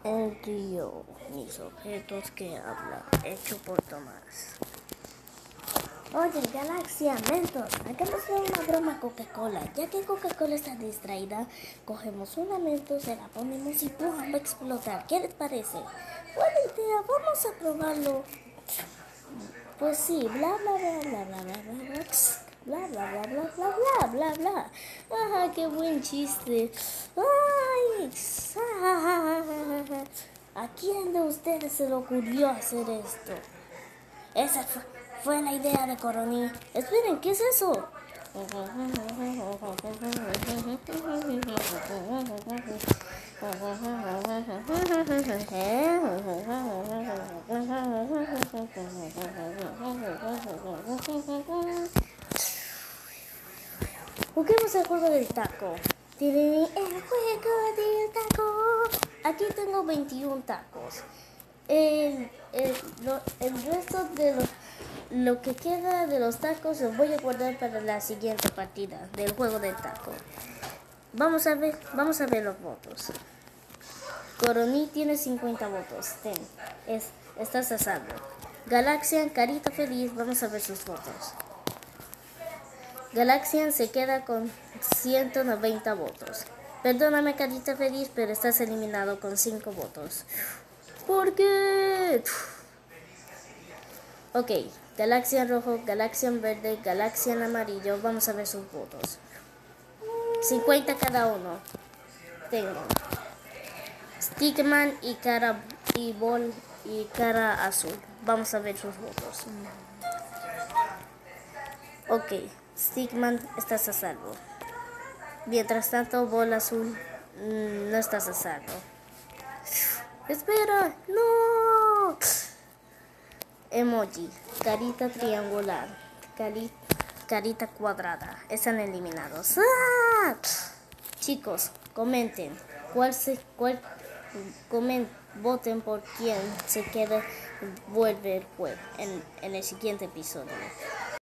El río, mis objetos que hablan, hecho por Tomás. Oye, Galaxia, Mentos, hagamos una broma a Coca-Cola. Ya que Coca-Cola está distraída, cogemos una Mentos, se la ponemos y ¡pum! Va a explotar. ¿Qué les parece? Buena idea, vamos a probarlo. Pues sí, bla bla bla bla bla bla bla bla bla bla bla bla bla bla bla. ¡Ah, qué buen chiste! ¡Ay! ¿A quién de ustedes se le ocurrió hacer esto? Esa fue la idea de Coroní. Esperen, ¿qué es eso? Juguemos el juego del taco. El juego del taco. Aquí tengo 21 tacos. El resto de lo que queda de los tacos los voy a guardar para la siguiente partida del juego del taco. Vamos a ver los votos. Coroní tiene 50 votos. Estás a salvo. Galaxian, carita feliz, vamos a ver sus votos. Galaxian se queda con 190 votos. Perdóname, carita feliz, pero estás eliminado con 5 votos. ¿Por qué? Ok, Galaxian rojo, Galaxian verde, Galaxian amarillo. Vamos a ver sus votos. 50 cada uno. Tengo Stickman y cara azul. Vamos a ver sus votos. Ok, Stickman, estás a salvo. Mientras tanto, bola azul, no estás a salvo. Espera, no. Emoji, carita triangular, carita cuadrada. Están eliminados. ¡Ah! Chicos, comenten. Voten por quién se queda, vuelve el juego en el siguiente episodio.